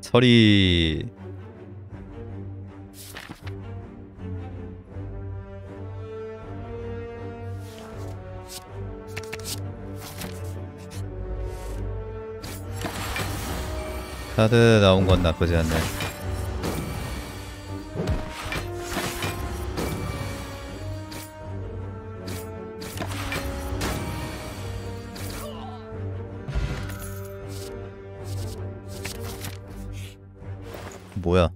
처리. 카드 나온 건 나쁘지 않네. 뭐야?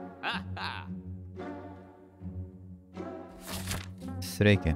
쓰레기.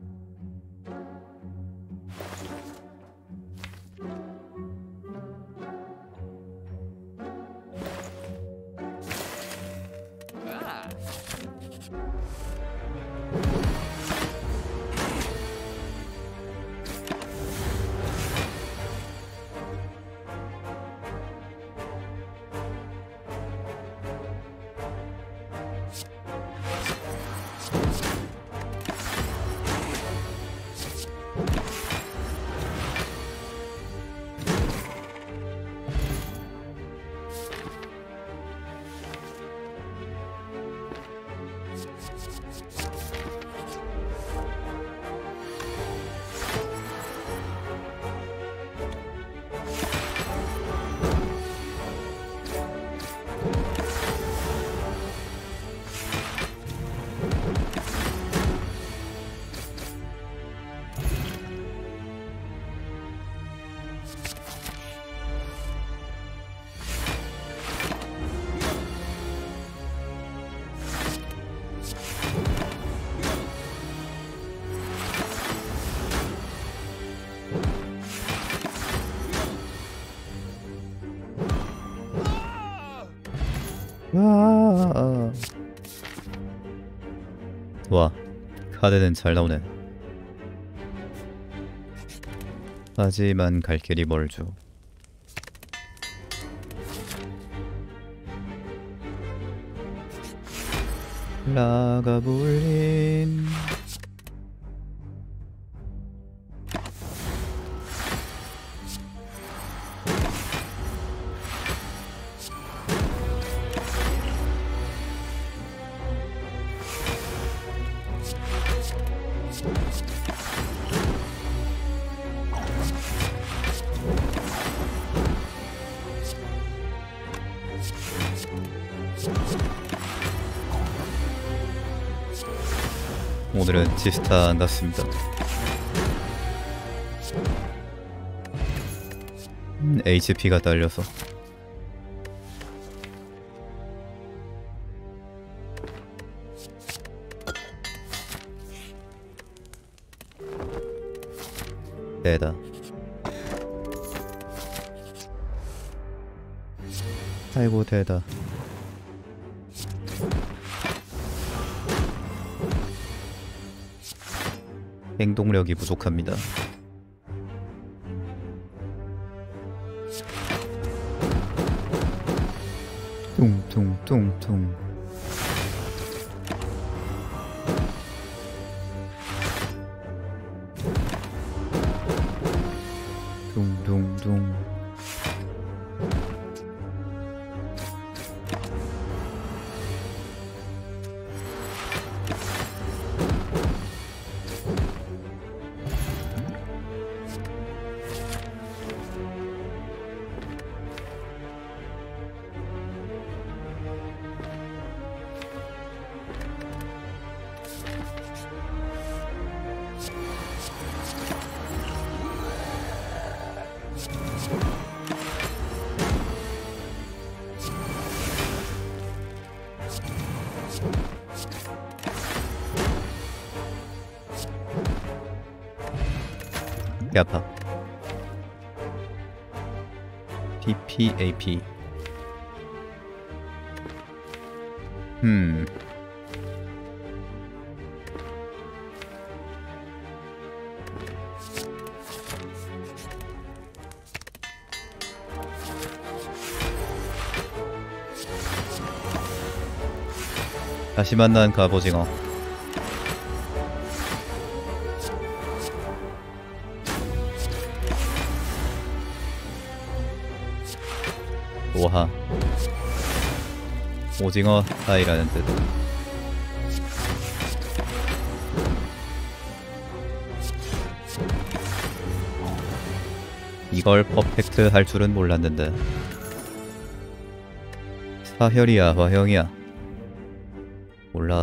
와, 카드는 잘 나오네. 하지만 갈 길이 멀죠. 라가불린 오늘은 지스타 안 갔습니다. HP가 딸려서. 대다. 아이고 대다. 행동력이 부족합니다. 퉁퉁퉁퉁. 둥둥둥. 배 아파. PPAP. 다시 만난 갑오징어. 오하. 아하. 오징어 하이라는 뜻. 이걸 퍼펙트 할 줄은 몰랐는데. 사혈이야 화형이야 몰라.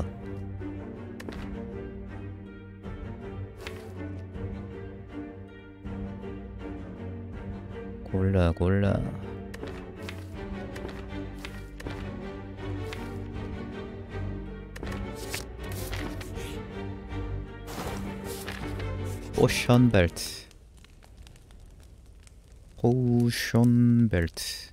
골라 골라. 포션 벨트. 포션 벨트.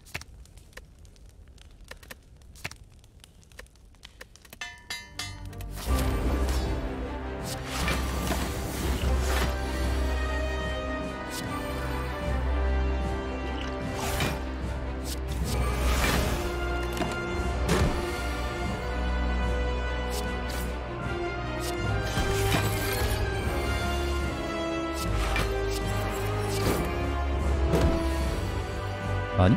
아니?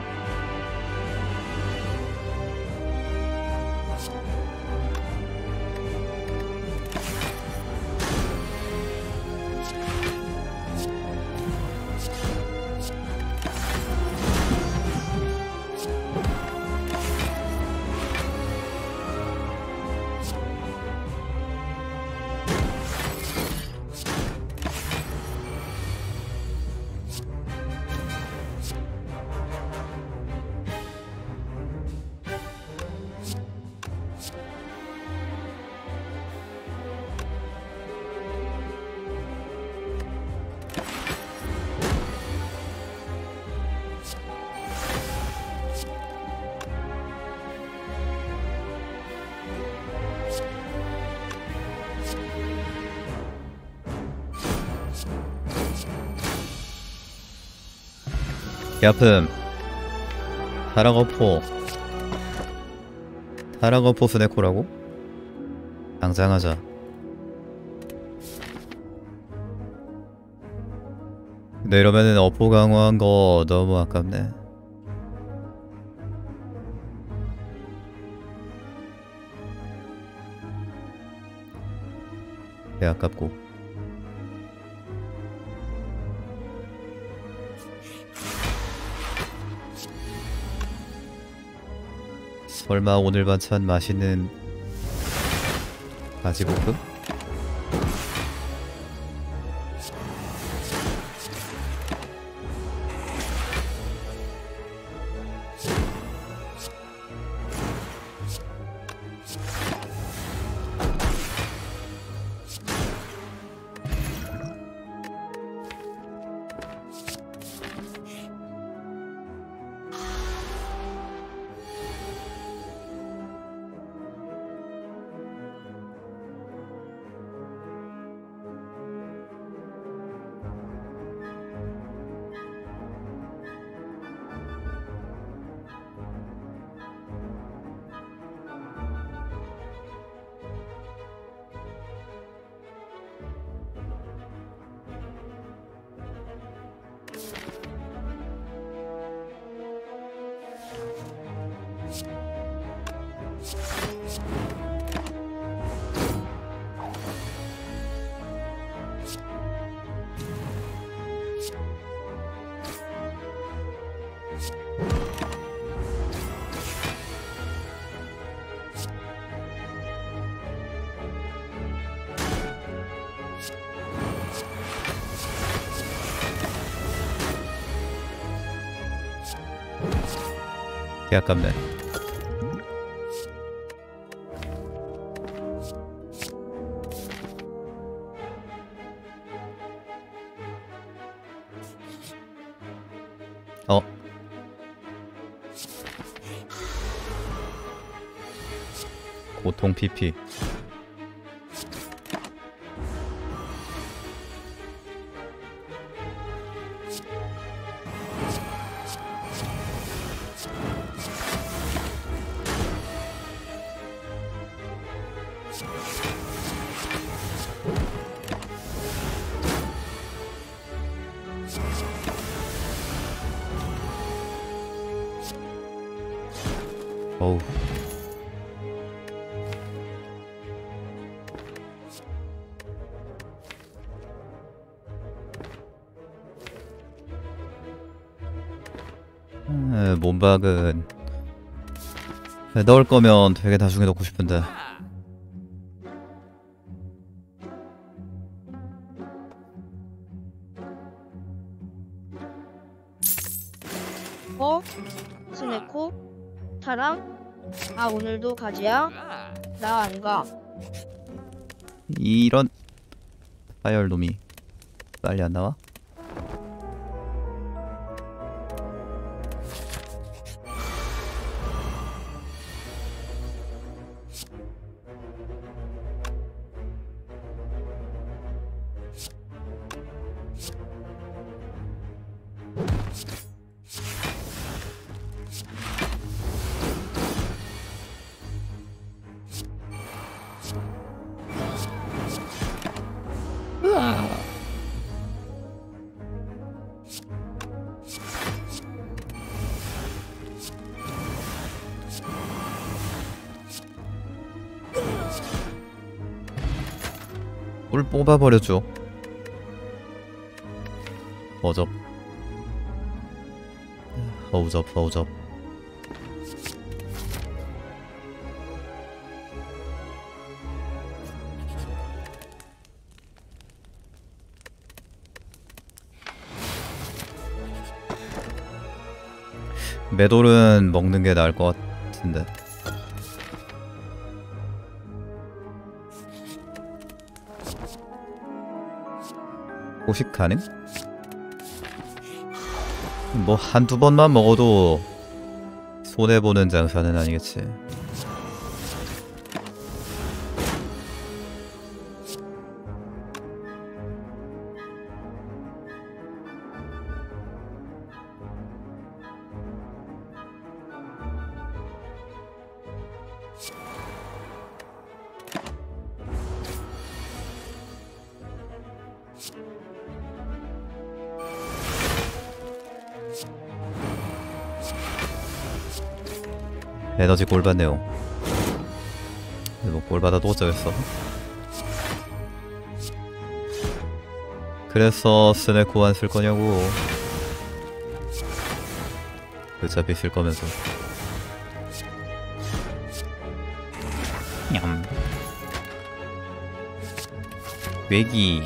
야품 타라거포. 타라거포 스네코라고? 당장 하자. 근데 이러면은 어포 강화한 거 너무 아깝네. 배 아깝고. 설마 오늘 반찬 맛있는 가지볶음? 개 아깝네. 고통 PP. 어우. 몸박은 넣을 거면 되게 나중에 넣고 싶은데. 스네코? 타랑? 아 오늘도 가지야? 나 안 가. 이런 파열놈이 빨리 안 나와? 꿀 뽑아버려줘. 어접. 어우접 어우접. 메돌은 먹는 게 나을 것 같은데. 포식 가능? 뭐 한두 번만 먹어도 손해보는 장사는 아니겠지. 에너지 꼴 받네요. 뭐 꼴 받아도 어쩌겠어. 그래서 스네코 안 쓸 거냐고. 어차피 쓸 거면서. 냠. 외기.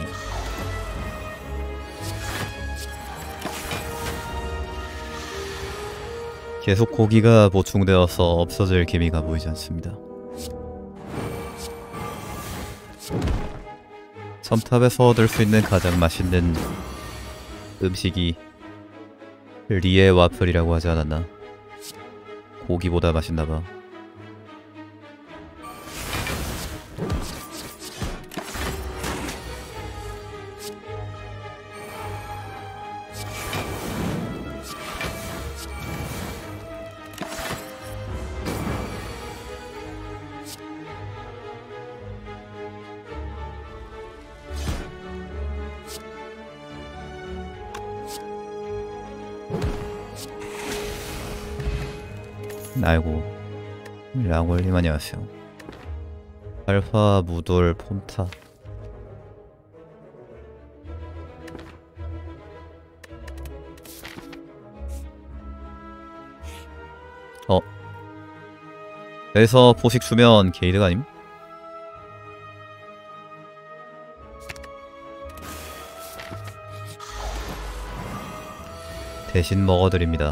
계속 고기가 보충되어서 없어질 기미가 보이지 않습니다. 섬탑에서 얻을 수 있는 가장 맛있는 음식이 리에 와플이라고 하지 않았나? 고기보다 맛있나봐. 아이고, 랑올님 안녕하세요. 알파 무돌 폼타. 여기서 포식 주면 게이드가 아님? 대신 먹어드립니다.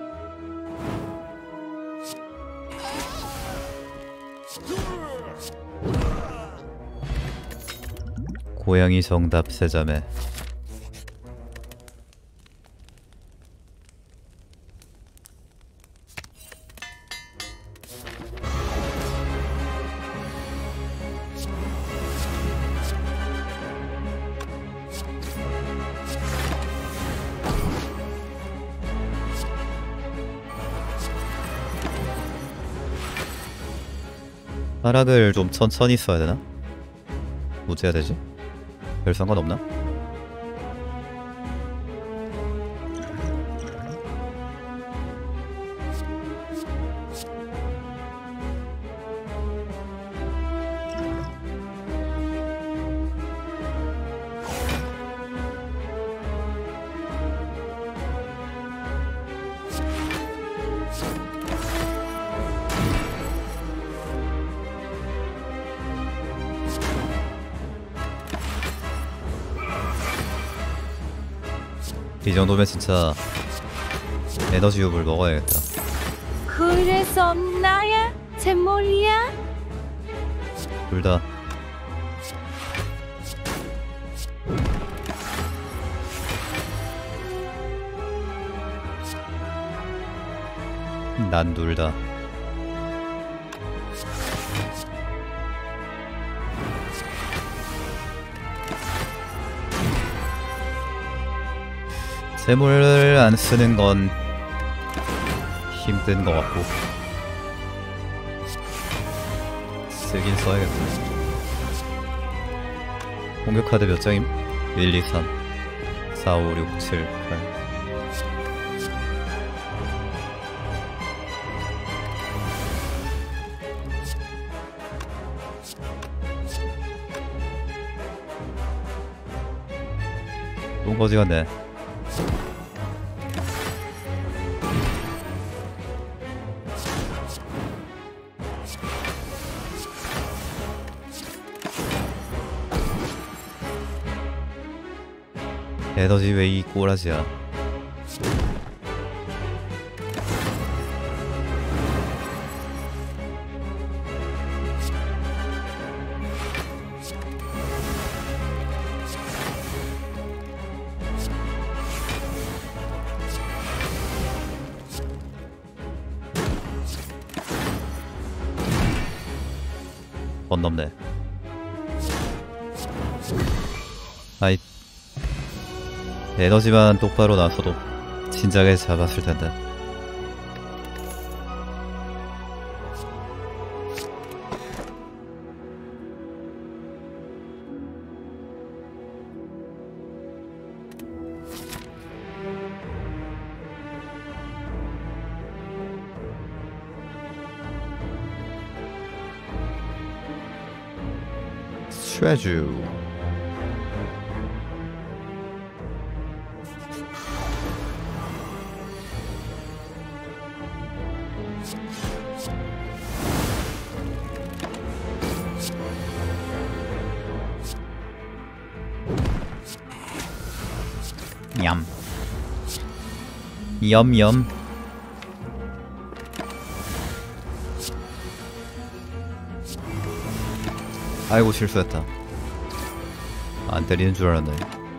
고양이 정답 세자매. 하락을 좀 천천히 써야 되나? 뭐지 해야 되지? 별 상관없나? 이 정도면 진짜 에너지업을 먹어야겠다. 그래서 나야? 잼몰이야? 둘 다. 난 둘 다. 샘물을 안 쓰는 건 힘든 것 같고 쓰긴 써야겠다. 공격 카드 몇 장임? 1, 2, 3, 4, 5, 6, 7, 8. 똥 거지 같네. 에너지 왜 이 꼬라지야. 건 넘네. 아이, 에너지만 똑바로 나서도 진작에 잡았을 텐데. 스트레주. 냠. 염염. 아이고 실수했다. 안 때리는 줄 알았네.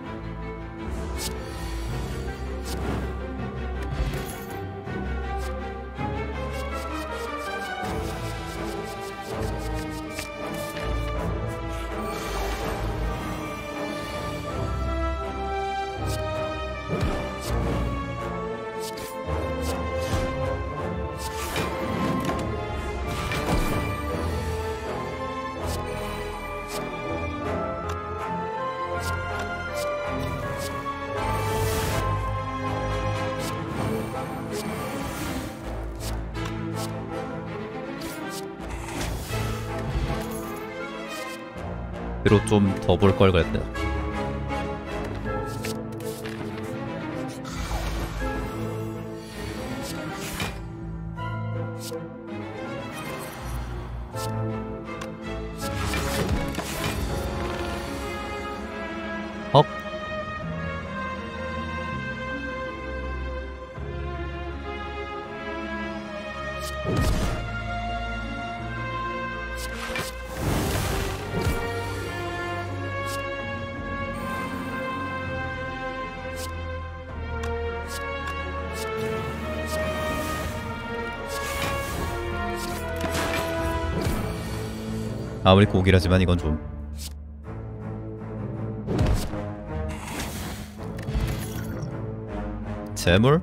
그로 좀 더 볼 걸 그랬다. 헉? 아무리 고기라지만 이건 좀 재물?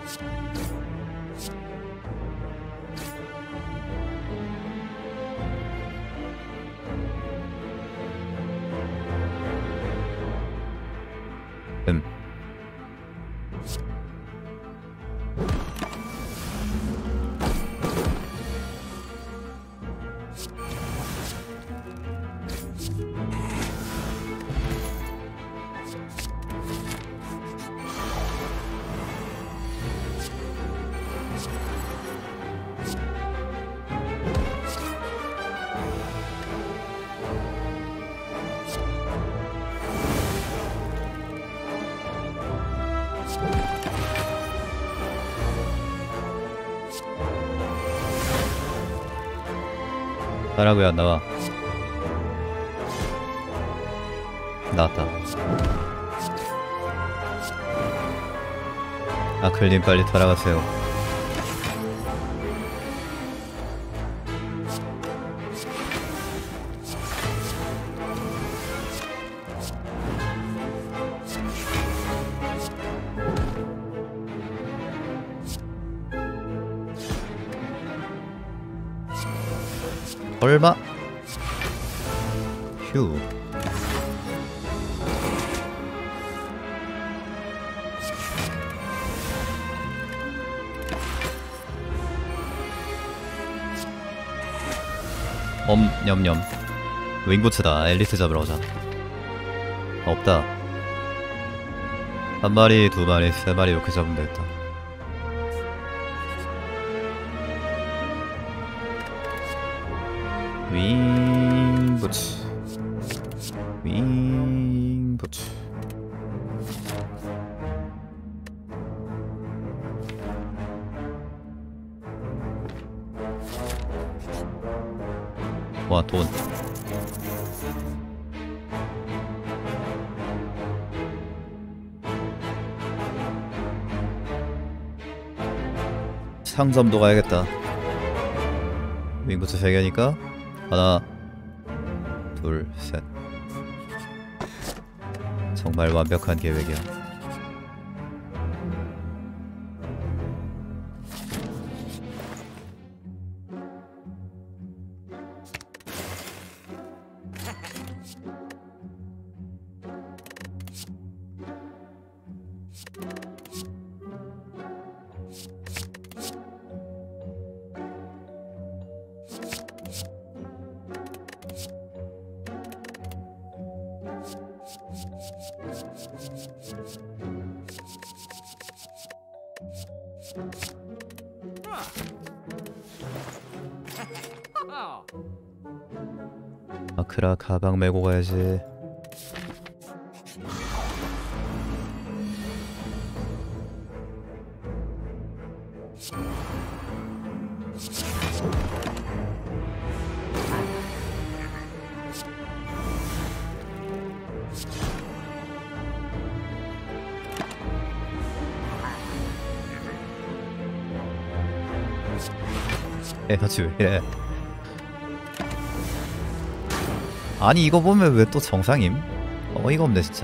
음. 나라 왜 안 나와? 나왔다. 아클님 빨리 돌아가세요. 설마? 휴. 냠냠. 윙부츠다. 엘리트 잡으러 오자. 없다. 한 마리, 두 마리, 세 마리 이렇게 잡으면 되겠다. 윙부츠. 윙부츠. 와, 돈. 상점도 가야겠다. 윙부츠 3개니까 하나, 둘, 셋. 정말 완벽한 계획이야. 아크라 가방 메고 가야지. 에너지 왜 이래? 아니 이거 보면 왜 또 정상임? 어이가 없네 진짜.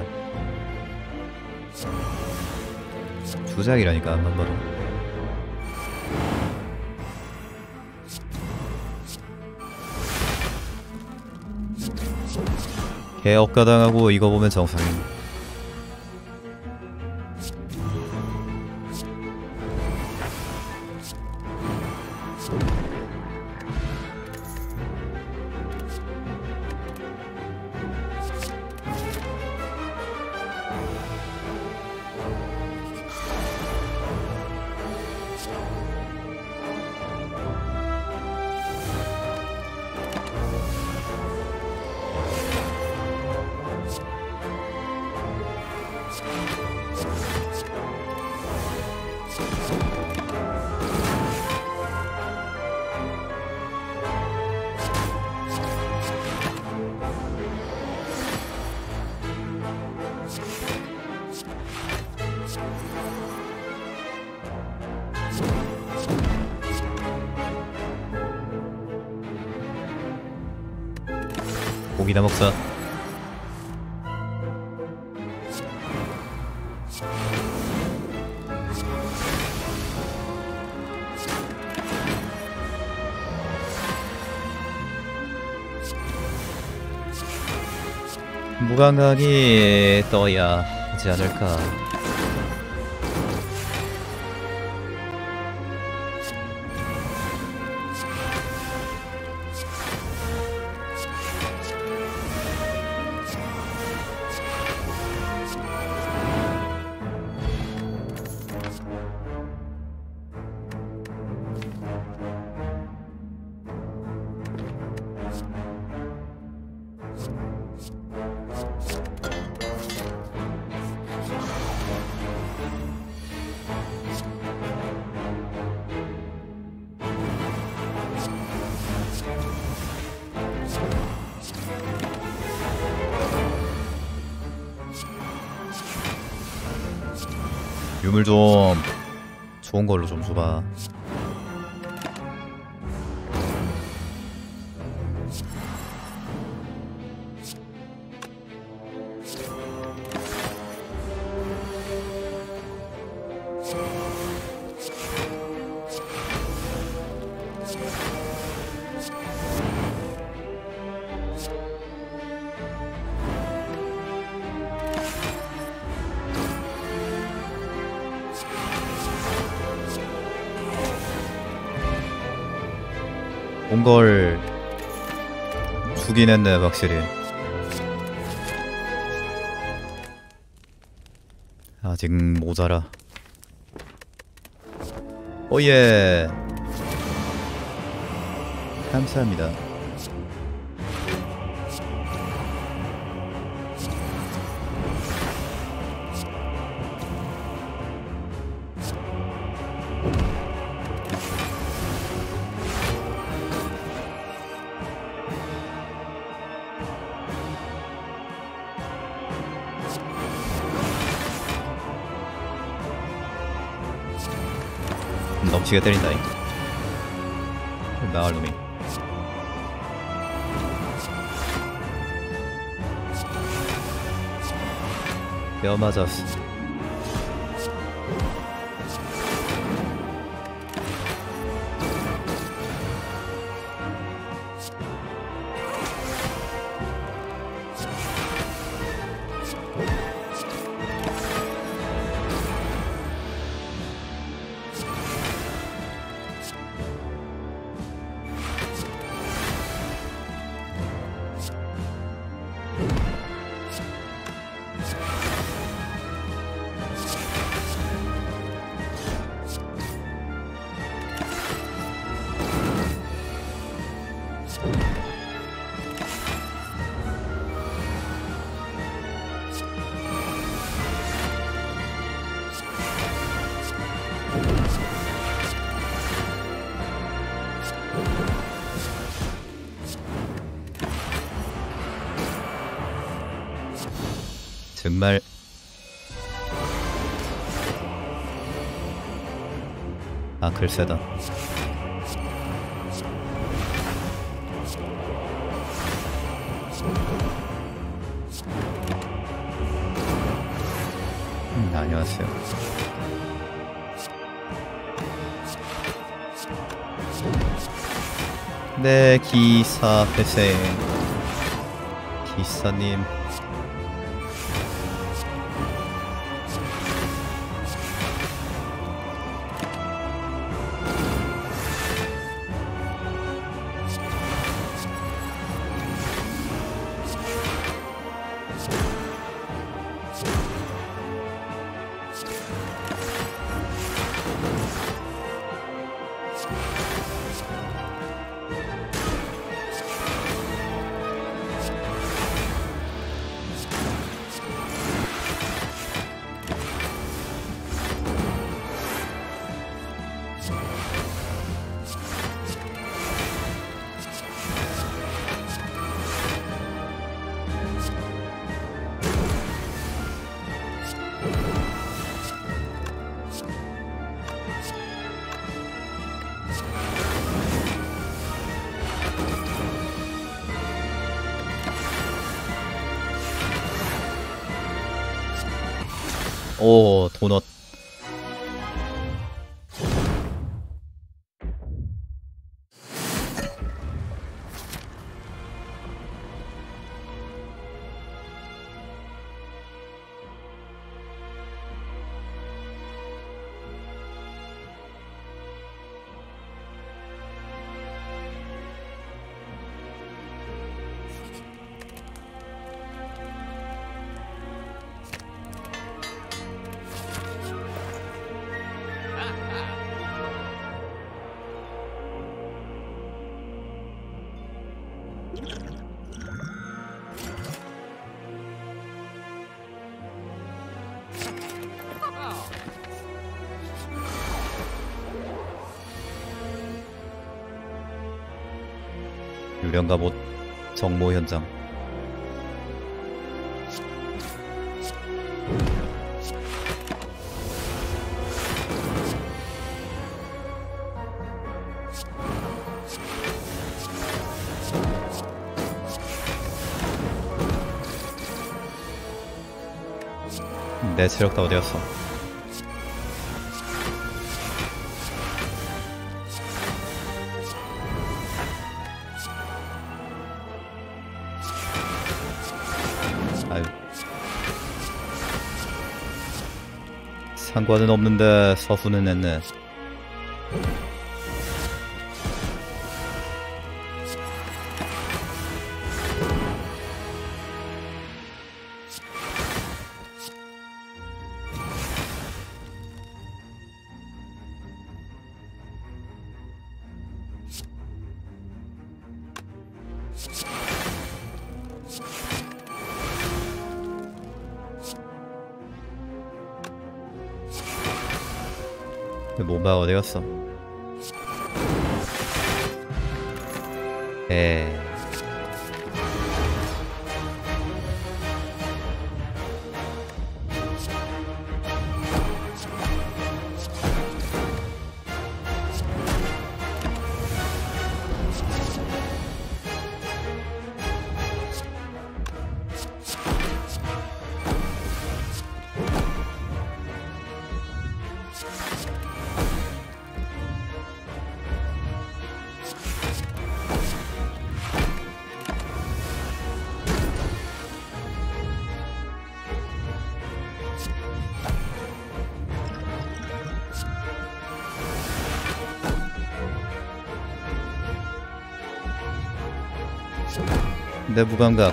주작이라니까 안만 봐도. 개업가당하고 이거 보면 정상임. 고기나 먹자. 무관광이 떠야 하지 않을까. 유물 좀 좋은 걸로 좀 줘봐. 온 걸 주긴 했네 확실히. 아직 모자라. 오예. 감사합니다. 넘치게 때린다잉. 나을 놈이. 뼈 맞았어. 정말 글쎄다. 안녕하세요. 네, 기사 회생. 기사님. 오, 도넛. 유령 갑옷 정모 현장. 내 체력 다 어디갔어? 아유, 상관은 없는데 서수는 했네. 모바 어디 갔어? 내 무감각.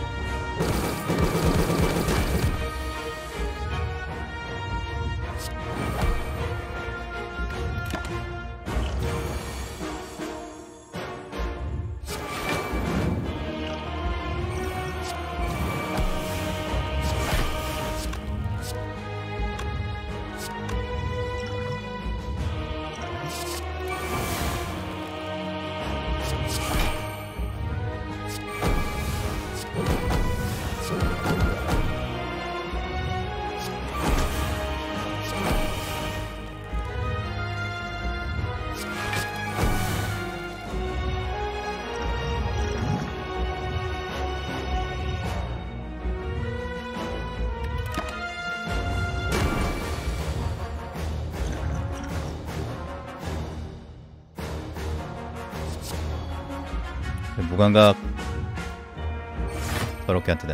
무감각 더럽게 안 뜨네.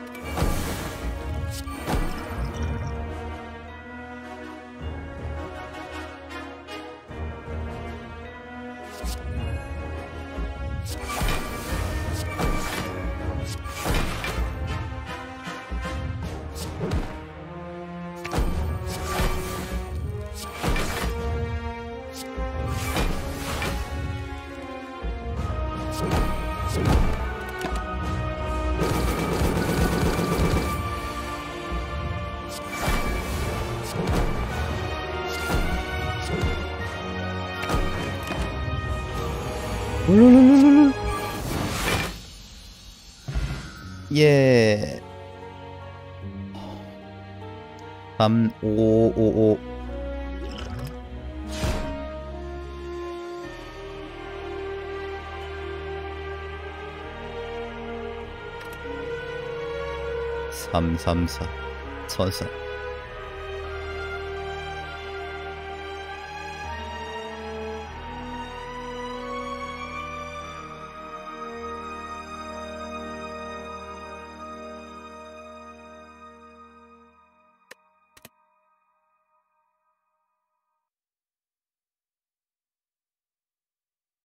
예. 3, 5, 5, 5. 삼삼사 천사.